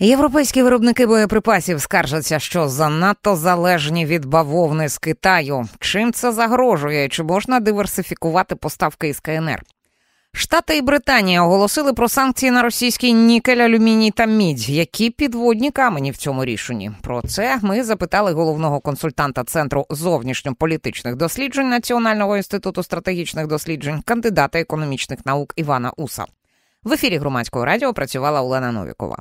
Європейські виробники боєприпасів скаржаться, що занадто залежні від бавовни з Китаю. Чим це загрожує? Чи можна диверсифікувати поставки із КНР? Штати і Британія оголосили про санкції на російський нікель, алюміній та мідь. Які підводні камені в цьому рішенні? Про це ми запитали головного консультанта Центру зовнішньополітичних досліджень Національного інституту стратегічних досліджень, кандидата економічних наук Івана Уса. В ефірі Громадського радіо працювала Олена Новікова.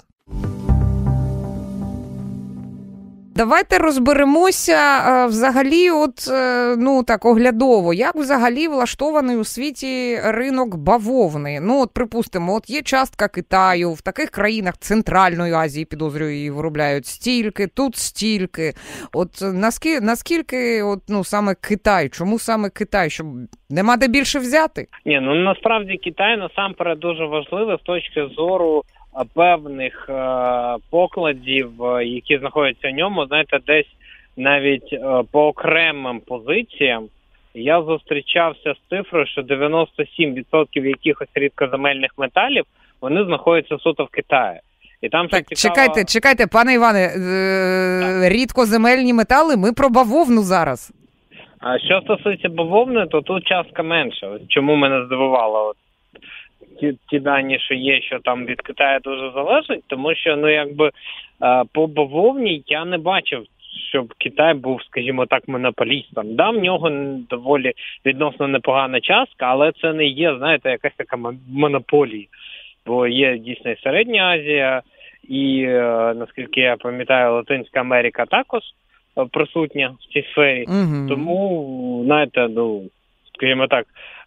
Давайте розберемося взагалі оглядово, як взагалі влаштований у світі ринок бавовни. Припустимо, є частка Китаю, в таких країнах Центральної Азії, підозрюю, її виробляють стільки, тут стільки. Наскільки саме Китай, чому саме Китай, щоб нема де більше взяти? Насправді Китай насамперед дуже важливий з точки зору певних покладів, які знаходяться в ньому, десь навіть по окремим позиціям я зустрічався з цифрою, що 97% якихось рідкоземельних металів, вони знаходяться суто в Китаї. І там так, чекайте, пане Іване, рідкоземельні метали, ми про бавовну зараз. А що стосується бавовни, то тут частка менша. Чому мене здивувало ті дані, що є, що там від Китаю дуже залежить, тому що, по бавовні я не бачив, щоб Китай був, скажімо так, монополістом. Да, в нього доволі відносно непогана частка, але це не є, якась така монополія. Бо є дійсно і Середня Азія, і, наскільки я пам'ятаю, Латинська Америка також присутня в цій сфері. Угу. Тому, скажімо так,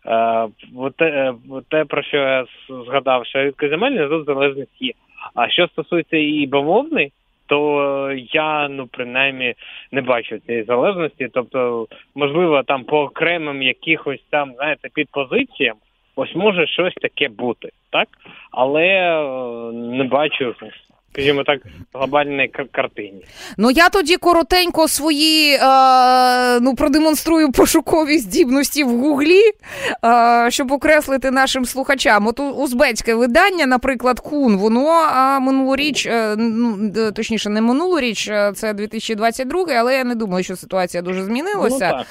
те, про що я згадав, що рідкоземельні тут залежність є. А що стосується і бавовни, то я, принаймні, не бачу цієї залежності. Тобто, можливо, там по окремим якихось там, підпозиціям, ось може щось таке бути, так? Але не бачу, скажімо так, глобальної картині. Я тоді коротенько свої продемонструю пошукові здібності в Гуглі, щоб окреслити нашим слухачам. Узбецьке видання, наприклад, Кун, воно минулоріч, точніше не минулоріч, це 2022, але я не думаю, що ситуація дуже змінилася.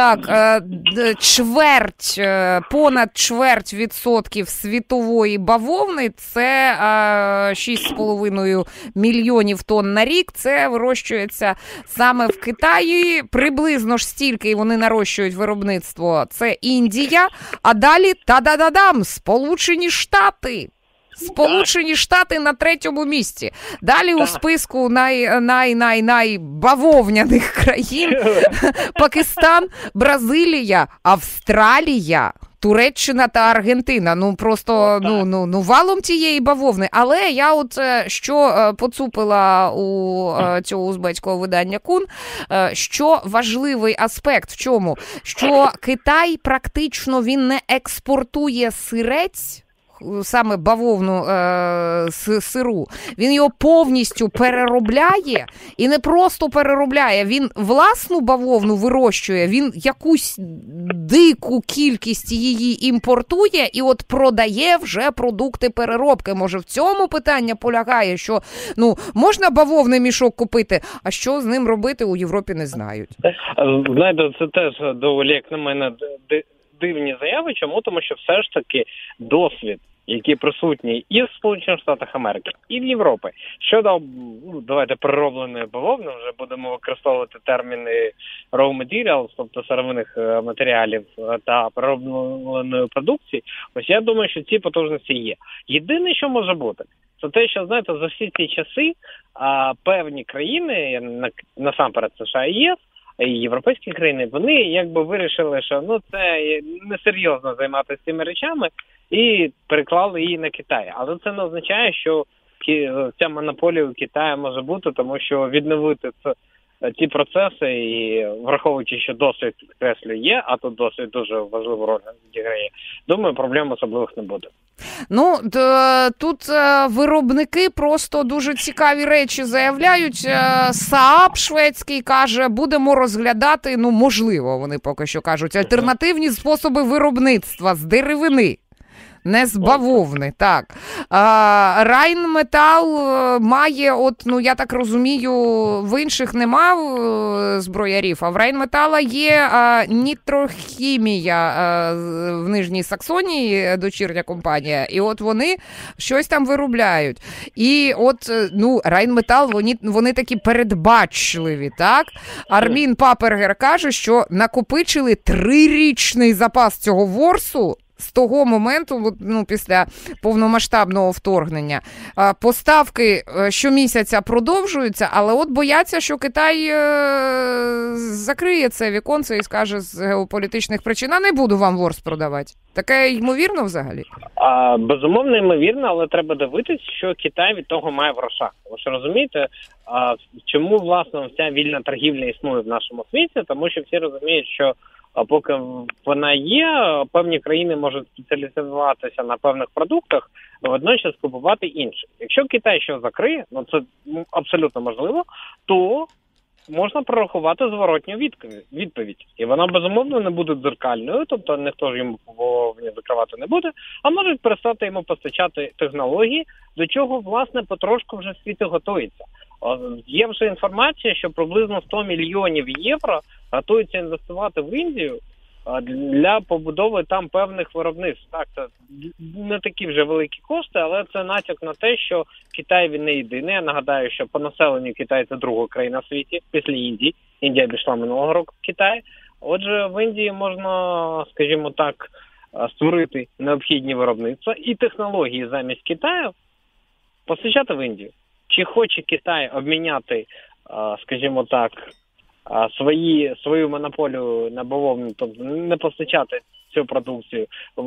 Понад чверть відсотків світової бавовни, це 6,5 мільйонів тонн на рік, це вирощується саме в Китаї. Приблизно ж стільки вони нарощують виробництво. Це Індія, а далі та-да-да-дам, Сполучені Штати. Сполучені Штати на 3-му місці. Далі у списку найбавовняних країн Пакистан, Бразилія, Австралія, Туреччина та Аргентина. Просто валом тієї бавовни. Але я що поцупила у цього узбецького видання Кун, що важливий аспект в чому? Що Китай практично він не експортує сирець, саме бавовну сиру, він його повністю переробляє, і не просто переробляє, він власну бавовну вирощує, він якусь дику кількість її імпортує і продає вже продукти переробки. Може, в цьому питання полягає, що можна бавовний мішок купити, а що з ним робити у Європі не знають. Це теж доволі, як на мене, дивні заяви. Чому? Тому що все ж таки досвід, який присутній і в Сполучених Штатах Америки, і в Європі, щодо, переробленої бавовни, вже будемо використовувати терміни raw materials, тобто сировинних матеріалів та переробленої продукції, ось я думаю, що ці потужності є. Єдине, що може бути, це те, що, за всі ці часи певні країни, насамперед США і ЄС, і європейські країни, вони вирішили, що це несерйозно займатися цими речами і переклали її на Китай. Але це не означає, що ця монополія у Китаї може бути, тому що відновити ці процеси, і враховуючи, що досвід, підкреслю, є, а тут досвід дуже важливу роль відіграє, думаю, проблем особливих не буде. Тут виробники просто дуже цікаві речі заявляють. Saab шведський каже, будемо розглядати, можливо, вони поки що кажуть, альтернативні способи виробництва з деревини. Не з бавовни, так. Райнметал має, я так розумію, в інших нема зброярів, а в Райнметала є Нітрохімія в Нижній Саксонії, дочірня компанія, і от вони щось там виробляють. І Райнметал, вони такі передбачливі, так? Армін Папергер каже, що накопичили 3-річний запас цього ворсу з того моменту, після повномасштабного вторгнення. Поставки щомісяця продовжуються, але от бояться, що Китай закриє це віконце і скаже з геополітичних причин, не буду вам ворс продавати. Таке ймовірно взагалі? Безумовно, ймовірно, але треба дивитись, що Китай від того має в грошах. Ви ж розумієте, чому, власне, вся вільна торгівля існує в нашому світі? Тому що всі розуміють, що поки вона є, певні країни можуть спеціалізуватися на певних продуктах, водночас купувати інші. Якщо Китай щось закриє, це абсолютно можливо, то можна прорахувати зворотню відповідь. І вона, безумовно, не буде дзеркальною, тобто ніхто ж йому закривати не буде, а можуть перестати йому постачати технології, до чого, власне, потрошку вже світ готується. Є вже інформація, що приблизно 100 мільйонів євро готуються інвестувати в Індію для побудови там певних виробництв. Так, це не такі вже великі кошти, але це натяк на те, що Китай він не єдиний. Я нагадаю, що по населенню Китай це друга країна в світі після Індії. Індія обійшла минулого року Китай. Отже, в Індії можна, скажімо так, створити необхідні виробництва і технології замість Китаю постачати в Індію. Чи хоче Китай обміняти, скажімо так, свою монополію на бавовну, тобто не постачати цю продукцію,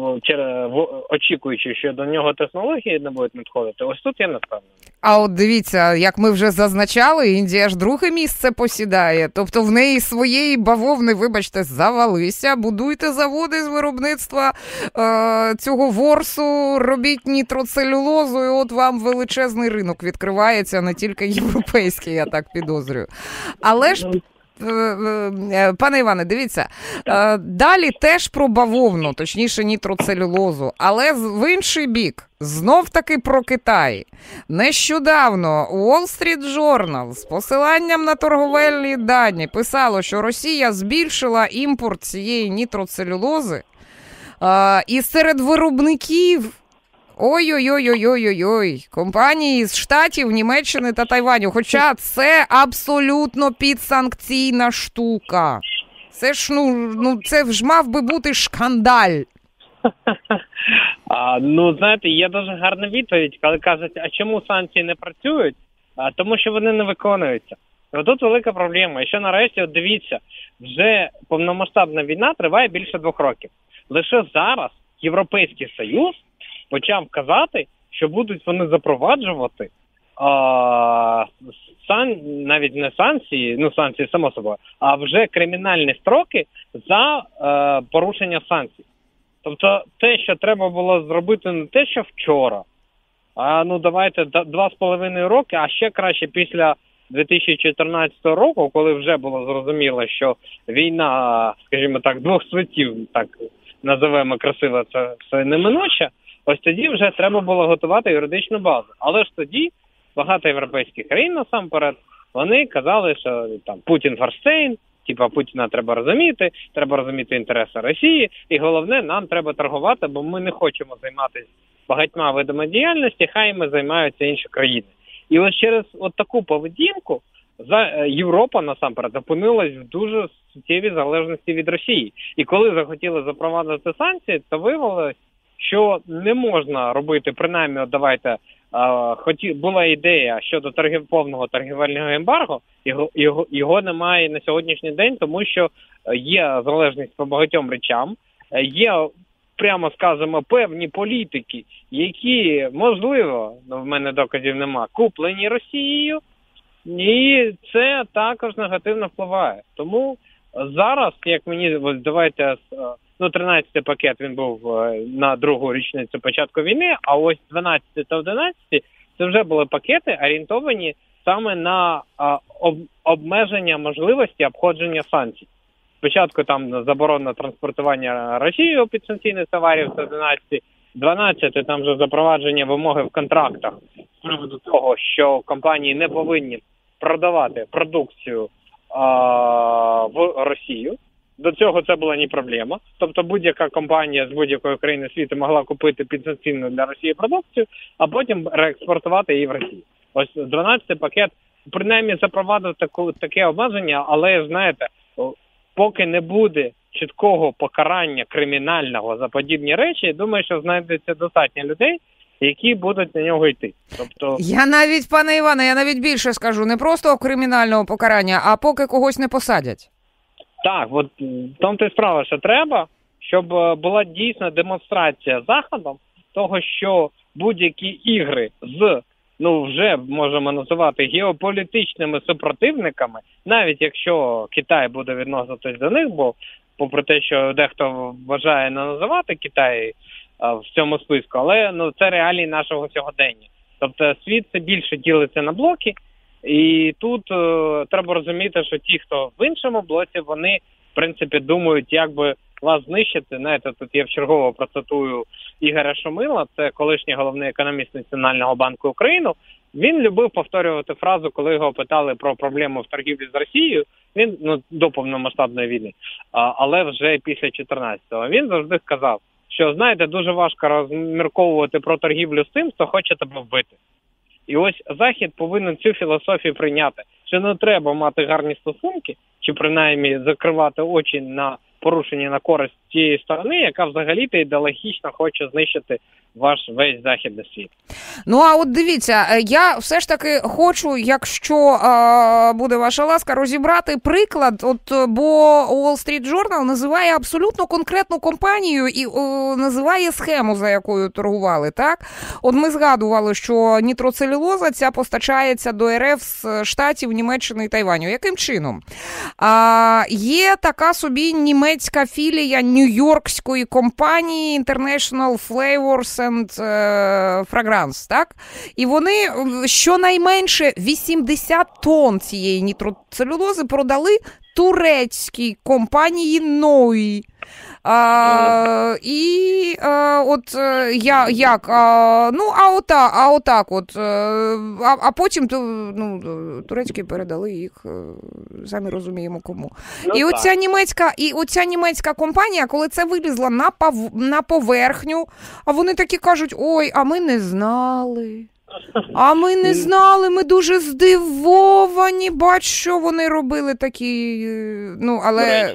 очікуючи, що до нього технології не будуть надходити? Ось тут я не впевнений. А от дивіться, як ми вже зазначали, Індія ж друге місце посідає. Тобто в неї своєї бавовни, вибачте, завалися. Будуйте заводи з виробництва цього ворсу, робіть нітроцелюлозу, і от вам величезний ринок відкривається, не тільки європейський, я так підозрюю. Але ж пане Іване, дивіться, далі теж про бавовну, точніше нітроцелюлозу, але в інший бік, знов-таки про Китай. Нещодавно Wall Street Journal з посиланням на торговельні дані писало, що Росія збільшила імпорт цієї нітроцелюлози, і серед виробників ой-ой-ой-ой-ой-ой, компанії з Штатів, Німеччини та Тайваню. Хоча це абсолютно підсанкційна штука. Це ж, це ж мав би бути шкандаль. Знаєте, є дуже гарна відповідь, коли кажуть, а чому санкції не працюють? Тому що вони не виконуються. Тут велика проблема. І що нарешті, дивіться, вже повномасштабна війна триває більше 2 років. Лише зараз Європейський Союз почав казати, що будуть вони запроваджувати навіть не санкції, санкції само собою, а вже кримінальні строки за порушення санкцій. Тобто те, що треба було зробити не те, що вчора, а давайте 2,5 роки, а ще краще після 2014 року, коли вже було зрозуміло, що війна, скажімо так, 2 світів, так називаємо красиво, це неминуче. Ось тоді вже треба було готувати юридичну базу. Але ж тоді багато європейських країн насамперед, вони казали, що там Путін форштейн, Путіна треба розуміти інтереси Росії, і головне, нам треба торгувати, бо ми не хочемо займатися багатьма видами діяльності, хай ми займаються інші країни. І ось через таку поведінку Європа насамперед опинилась в дуже суттєвій залежності від Росії. І коли захотіли запровадити санкції, то виявилось, що не можна робити, принаймні, була ідея щодо повного торгівельного ембарго, його немає на сьогоднішній день, тому що є залежність по багатьом речам, є, прямо скажемо, певні політики, які, можливо, в мене доказів нема, куплені Росією, і це також негативно впливає. Тому зараз, як мені, давайте, 13-й пакет, він був на 2-гу річницю початку війни, а ось 12 та 11 це вже були пакети, орієнтовані саме на обмеження можливості обходження санкцій. Спочатку там заборона транспортування Росією підсанкційних товарів, це 11, 12 там вже запровадження вимоги в контрактах з приводу того, що компанії не повинні продавати продукцію в Росію. До цього це була не проблема. Тобто будь-яка компанія з будь-якої країни світу могла купити підсанкційну для Росії продукцію, а потім реекспортувати її в Росію. Ось 12-й пакет принаймні запровадив таке обмеження, але, знаєте, поки не буде чіткого покарання кримінального за подібні речі, я думаю, що знайдеться достатньо людей, які будуть на нього йти. Тобто, я навіть, пане Іване, я навіть більше скажу, не просто кримінального покарання, а поки когось не посадять. Так, от в тому-то і справа, що треба, щоб була дійсна демонстрація Заходом того, що будь-які ігри з, вже можемо називати геополітичними супротивниками, навіть якщо Китай буде відноситись до них, бо попри те, що дехто вважає не називати Китай в цьому списку, але це реалії нашого сьогодення. Тобто світ це більше ділиться на блоки, і тут треба розуміти, що ті, хто в іншому блоці, вони, в принципі, думають, як би вас знищити. Знаєте, тут я вчергово процитую Ігоря Шумила, це колишній головний економіст Національного банку України. Він любив повторювати фразу, коли його питали про проблему в торгівлі з Росією, він, до повномасштабної війни, але вже після 14-го. Він завжди сказав, що, знаєте, дуже важко розмірковувати про торгівлю з тим, хто хоче тебе вбити. І ось Захід повинен цю філософію прийняти, що не треба мати гарні стосунки, чи принаймні закривати очі на порушення на користь тієї сторони, яка взагалі-то ідеологічно хоче знищити ваш весь західний світ. А от дивіться, я все ж таки хочу, якщо буде ваша ласка, розібрати приклад, бо Wall Street Journal називає абсолютно конкретну компанію і називає схему, за якою торгували, так? От ми згадували, що нітроцелюлоза ця постачається до РФ з Штатів, Німеччини і Тайваню. Яким чином? Є така собі німецька філія нью-йоркської компанії International Flavors and Fragrance, так? І вони щонайменше 80 тонн цієї нітроцелюлози продали турецькій компанії Ной. А потім турецькі передали їх, самі розуміємо кому. Оця німецька компанія, коли це вилізла на поверхню, а вони такі кажуть: ой, а ми не знали. Ми дуже здивовані, бач, що вони робили такі, але...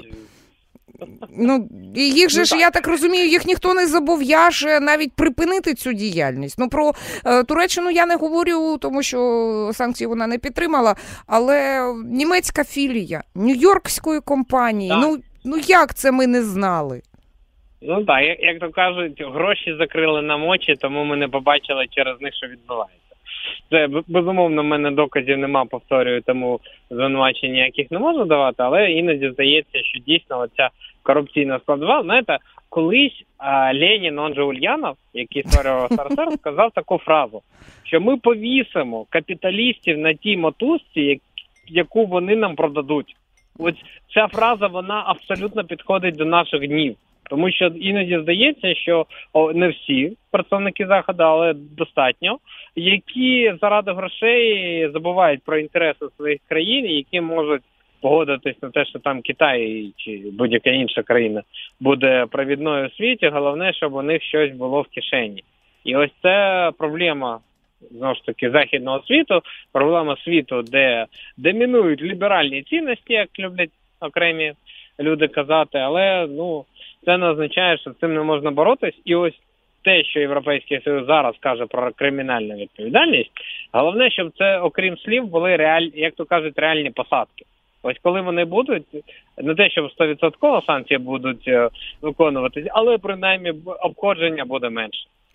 і їх же ж, я так розумію, їх ніхто не зобов'яже навіть припинити цю діяльність. Про Туреччину я не говорю, тому що санкції вона не підтримала, але німецька філія нью-йоркської компанії, як це ми не знали? Так, як то кажуть, гроші закрили нам очі, тому ми не побачили через них, що відбувається. Це, безумовно, в мене доказів нема, повторюю, тому звинувачень ніяких не можу давати, але іноді здається, що дійсно оця корупційна складова. Знаєте, колись Ленін, он же Ульянов, який створював СРСР, сказав таку фразу, що ми повісимо капіталістів на тій мотузці, яку вони нам продадуть. Ось ця фраза, вона абсолютно підходить до наших днів. Тому що іноді здається, що не всі представники Заходу, але достатньо, які заради грошей забувають про інтереси своїх країн, які можуть погодитись на те, що там Китай чи будь-яка інша країна буде провідною у світі. Головне, щоб у них щось було в кишені. І ось це проблема, знову ж таки, західного світу, проблема світу, де домінують ліберальні цінності, як люблять окремі люди казати, але, це не означає, що з цим не можна боротись. І ось те, що Європейський Союз зараз каже про кримінальну відповідальність, головне, щоб це, окрім слів, були як то кажуть, реальні посадки. Ось коли вони будуть, не те, що 100% санкції будуть виконуватись, але принаймні обходження буде менше.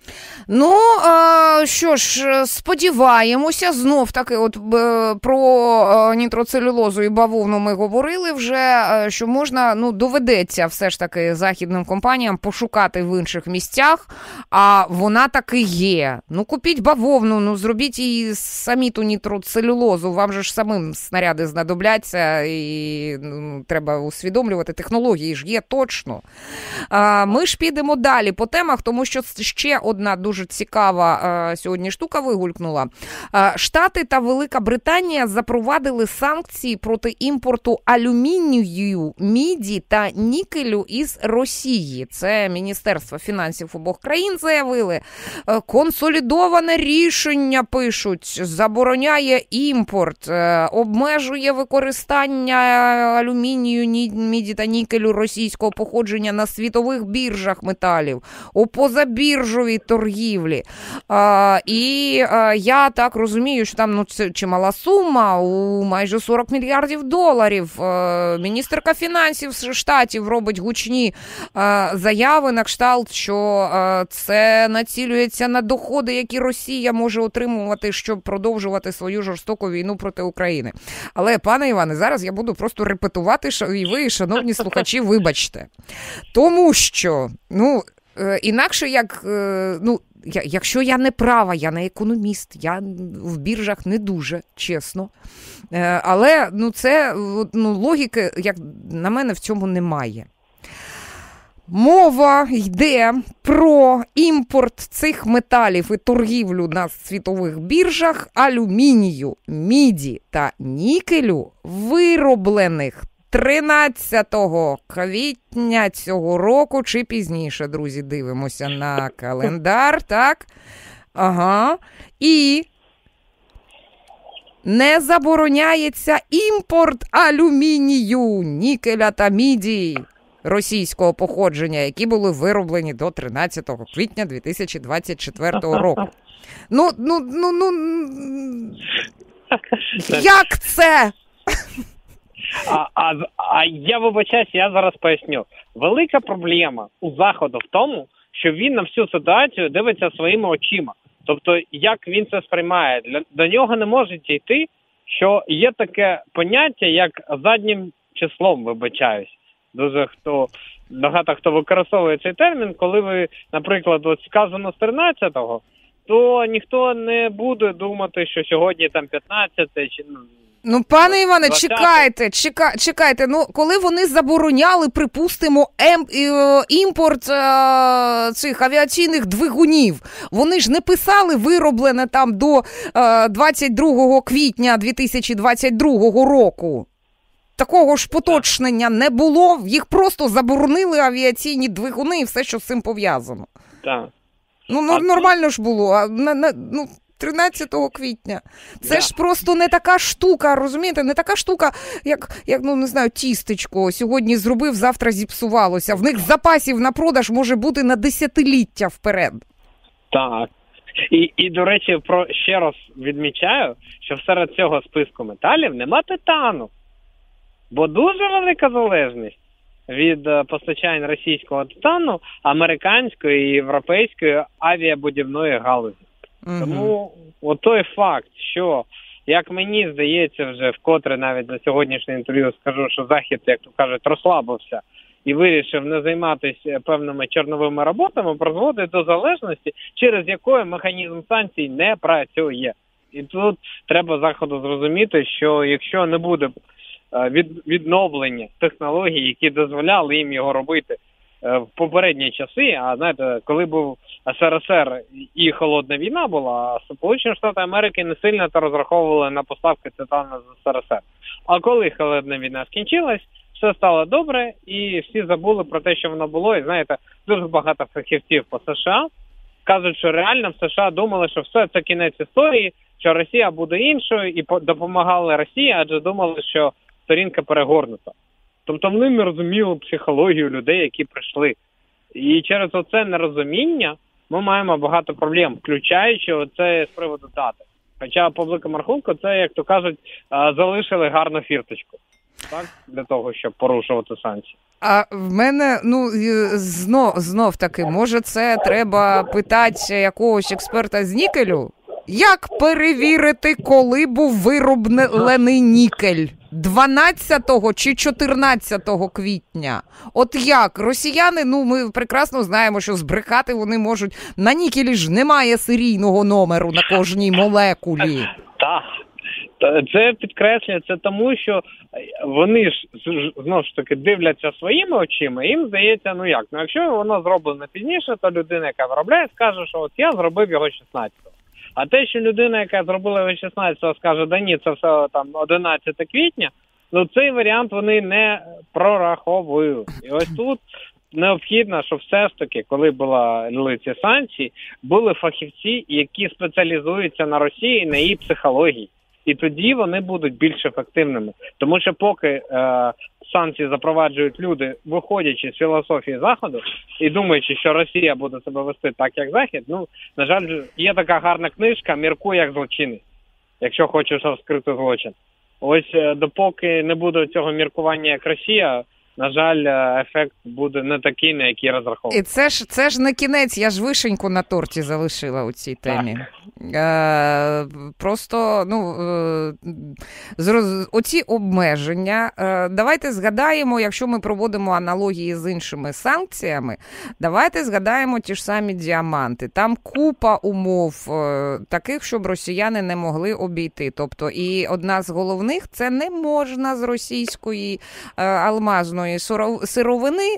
Ну, що ж, сподіваємося, знов-таки, от про нітроцелюлозу і бавовну ми говорили вже, що можна, доведеться все ж таки західним компаніям пошукати в інших місцях, а вона таки є. Купіть бавовну, зробіть її самі ту нітроцелюлозу, вам же ж самим снаряди знадобляться, і треба усвідомлювати, технології ж є точно. Ми ж підемо далі по темах, тому що ще одна дуже цікава сьогодні штука вигулькнула. Штати та Велика Британія запровадили санкції проти імпорту алюмінію, міді та нікелю із Росії. Це Міністерство фінансів обох країн заявили. Консолідоване рішення, пишуть, забороняє імпорт, обмежує використання алюмінію, міді та нікелю російського походження на світових біржах металів, у позабіржовій торгівлі. І я так розумію, що там це чимала сума, у майже 40 мільярдів доларів. Міністерка фінансів Штатів робить гучні заяви на кшталт, що це націлюється на доходи, які Росія може отримувати, щоб продовжувати свою жорстоку війну проти України. Але, пане Іване, зараз я буду просто репетувати, і ви, шановні слухачі, вибачте. Тому що, інакше як, якщо я не права, я не економіст, я в біржах не дуже, чесно. Але, це, логіки, як на мене, в цьому немає. Мова йде про імпорт цих металів і торгівлю на світових біржах алюмінію, міді та нікелю, вироблених 13 квітня цього року чи пізніше, друзі, дивимося на календар, так? Ага. І не забороняється імпорт алюмінію, нікеля та міді російського походження, які були вироблені до 13 квітня 2024 року. Як це? А я вибачаюсь, я зараз поясню. Велика проблема у Заходу в тому, що він на всю ситуацію дивиться своїми очима. Тобто, як він це сприймає. До нього не може йти, що є таке поняття, як заднім числом, вибачаюсь. Дуже багато хто використовує цей термін, коли ви, наприклад, от сказано з 13-го, то ніхто не буде думати, що сьогодні там 15-те чи... Пане Іване, чекайте. Коли вони забороняли, припустимо, імпорт цих авіаційних двигунів, вони ж не писали вироблене там до 22 квітня 2022 року. Такого ж поточнення не було, їх просто заборонили авіаційні двигуни і все, що з цим пов'язано. Так. Нормально ж було, 13 квітня. Це ж просто не така штука, розумієте? Не така штука, як не знаю, тістечко. Сьогодні зробив, завтра зіпсувалося. В них запасів на продаж може бути на десятиліття вперед. Так. І до речі, ще раз відмічаю, що серед цього списку металів нема титану. Бо дуже велика залежність від постачань російського титану, американської і європейської авіабудівної галузі. Тому той факт, що, як мені здається, вже вкотре навіть за сьогоднішнє інтерв'ю скажу, що Захід, як то кажуть, розслабився і вирішив не займатися певними чорновими роботами, призводить до залежності, через якої механізм санкцій не працює. І тут треба Заходу зрозуміти, що якщо не буде відновлення технологій, які дозволяли їм його робити в попередні часи, а знаєте, коли був СРСР і холодна війна була, Сполучені Штати Америки не сильно розраховували на поставки титану з СРСР. А коли холодна війна скінчилась, все стало добре, і всі забули про те, що воно було. І знаєте, дуже багато фахівців по США кажуть, що реально в США думали, що все, це кінець історії, що Росія буде іншою, і допомагали Росії, адже думали, що сторінка перегорнута. Тобто вони не розуміли психологію людей, які прийшли. І через оце нерозуміння ми маємо багато проблем, включаючи оце з приводу дати. Хоча по великому рахунку це, як то кажуть, залишили гарну фірточку, так, для того, щоб порушувати санкції. А в мене, знов таки, може це треба питати якогось експерта з нікелю? Як перевірити, коли був вироблений нікель? 12 чи 14 квітня? От як? Росіяни, ми прекрасно знаємо, що збрехати вони можуть. На нікелі ж немає серійного номеру на кожній молекулі. Так. Це підкреслюється тому, що вони ж, знову ж таки, дивляться своїми очима, їм здається, якщо воно зроблено пізніше, то людина, яка виробляє, скаже, що от я зробив його 16-го. А те, що людина, яка зробила його 16-го, скаже, да ні, це все там 11 квітня, цей варіант вони не прораховують. І ось тут необхідно, щоб все ж таки, коли були ці санкції, були фахівці, які спеціалізуються на Росії, на її психології. І тоді вони будуть більш ефективними. Тому що поки санкції запроваджують люди, виходячи з філософії Заходу і думаючи, що Росія буде себе вести так, як Захід, на жаль, є така гарна книжка «Міркуй як злочинець», якщо хочеш розкрити злочин. Ось допоки не буде цього міркування як Росія, на жаль, ефект буде не такий, на який розраховував. І це ж не кінець, я ж вишеньку на торті залишила у цій темі. Просто, оці обмеження, давайте згадаємо, якщо ми проводимо аналогії з іншими санкціями, давайте згадаємо ті ж самі діаманти. Там купа умов таких, щоб росіяни не могли обійти. Тобто, і одна з головних, це не можна з російської алмазної сировини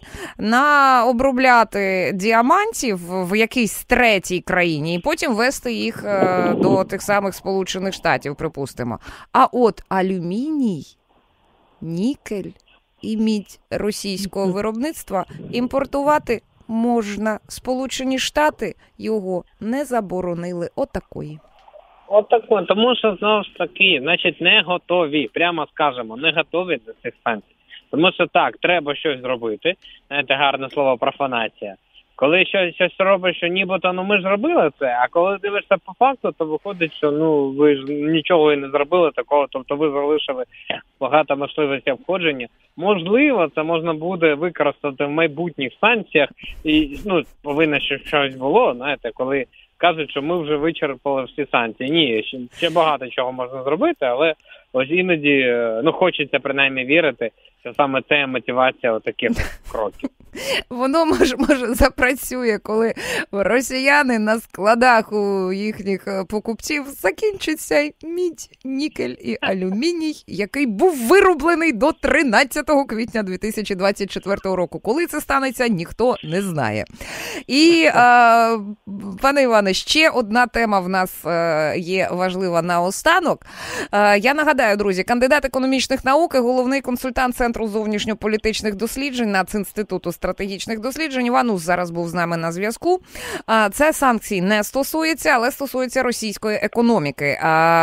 обробляти діамантів в якійсь третій країні і потім вести їх до тих самих Сполучених Штатів, припустимо. А от алюміній, нікель і мідь російського виробництва імпортувати можна. Сполучені Штати його не заборонили. Отакої. Тому що, знову ж таки, не готові, прямо скажемо, не готові до цих санкцій. Тому що так, треба щось зробити. Знаєте, гарне слово профанація. Коли щось робиш, що нібито, ми ж зробили це, а коли дивишся по факту, то виходить, що ви ж нічого і не зробили такого, тобто ви залишили багато можливостей обходження. Можливо, це можна буде використати в майбутніх санкціях, і повинно щось було, знаєте, коли кажуть, що ми вже вичерпали всі санкції. Ні, ще багато чого можна зробити, але ось іноді, хочеться принаймні вірити, що саме це мотивація таких кроків. Воно, може, запрацює, коли росіяни на складах у їхніх покупців закінчиться мідь, нікель і алюміній, який був вироблений до 13 квітня 2024 року. Коли це станеться, ніхто не знає. І, пане Іване, ще одна тема в нас є важлива наостанок. Я нагадаю, друзі, кандидат економічних наук і головний консультант Центру зовнішньополітичних досліджень Націнституту стратегічних досліджень. Іван Ус зараз був з нами на зв'язку. Це санкцій не стосується, але стосується російської економіки.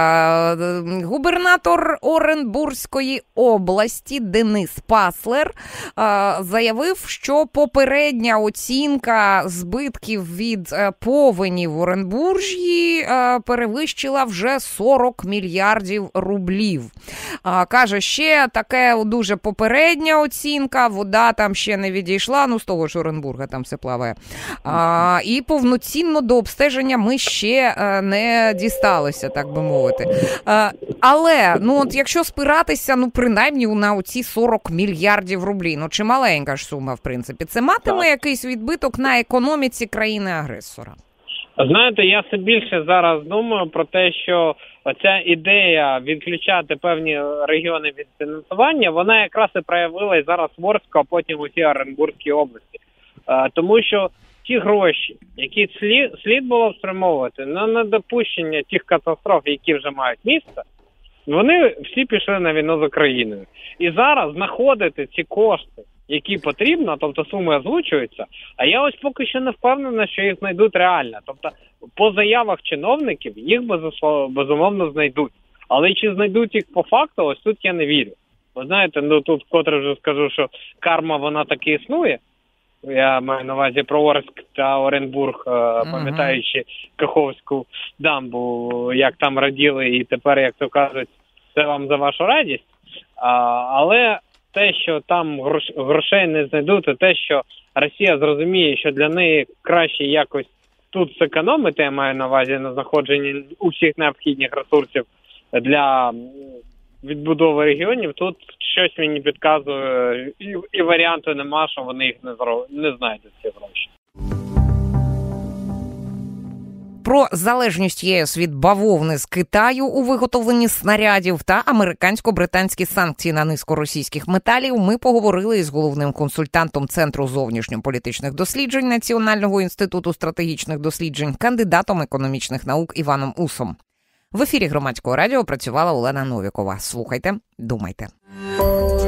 Губернатор Оренбурзької області Денис Паслер заявив, що попередня оцінка збитків від повені в Оренбуржі перевищила вже 40 мільярдів рублів. Каже, ще таке дуже попередня оцінка, вода там ще не відійшла, з того ж Оренбурга там все плаває. І повноцінно до обстеження ми ще не дісталися, так би мовити. Але, якщо спиратися, принаймні на оці 40 мільярдів рублів, чи маленька ж сума, в принципі, це матиме якийсь відбиток на економіці країни-агресора? Знаєте, я все більше зараз думаю про те, що оця ідея відключати певні регіони від фінансування, вона якраз і проявилась зараз в Орську, а потім у цій Оренбурзькій області. Тому що ті гроші, які слід було спрямовувати на недопущення тих катастроф, які вже мають місце, вони всі пішли на війну з Україною. І зараз знаходити ці кошти, які потрібно, тобто суми озвучуються, а я ось поки що не впевнена, що їх знайдуть реально. Тобто по заявах чиновників їх безумовно знайдуть. Але чи знайдуть їх по факту, ось тут я не вірю. Ви знаєте, тут вкотре вже скажу, що карма вона таки існує. Я маю на увазі про Орськ та Оренбург, пам'ятаючи Каховську дамбу, як там раділи, і тепер, як то кажуть, це вам за вашу радість. Але те, що там грошей не знайдуть, і те, що Росія зрозуміє, що для неї краще якось тут зекономити, я маю на увазі на знаходженні усіх необхідних ресурсів для відбудови регіонів, тут щось мені підказує, і варіанту нема, що вони їх не знайдуть, ці гроші. Про залежність ЄС від бавовни з Китаю у виготовленні снарядів та американсько-британські санкції на низку російських металів ми поговорили із головним консультантом Центру зовнішньополітичних досліджень Національного інституту стратегічних досліджень, кандидатом економічних наук Іваном Усом. В ефірі Громадського радіо працювала Олена Новікова. Слухайте, думайте.